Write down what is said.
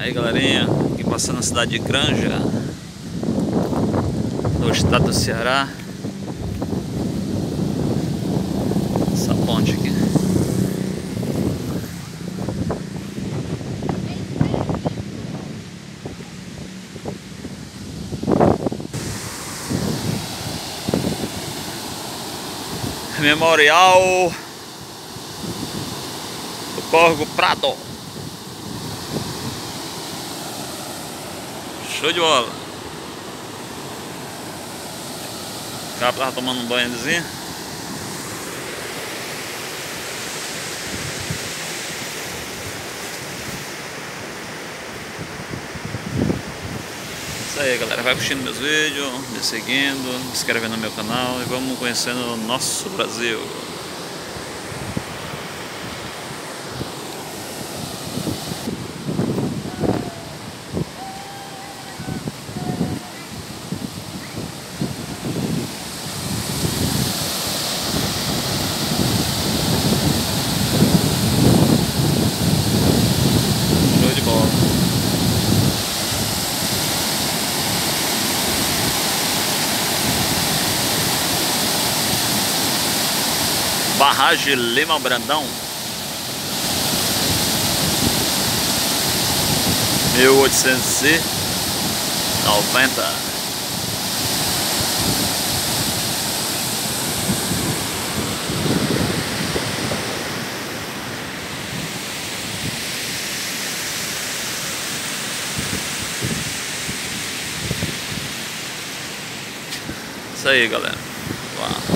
Aí galerinha, aqui passando na cidade de Granja, no estado do Ceará. Essa ponte aqui. Memorial do Córrego Prado. Show de bola. O cara tava tomando um banhozinho. Isso aí, galera. Vai curtindo meus vídeos, me seguindo, se inscrevendo no meu canal e vamos conhecendo o nosso Brasil. Show de bola. Barragem Lima Brandão, 1890. Isso aí, galera. Uau.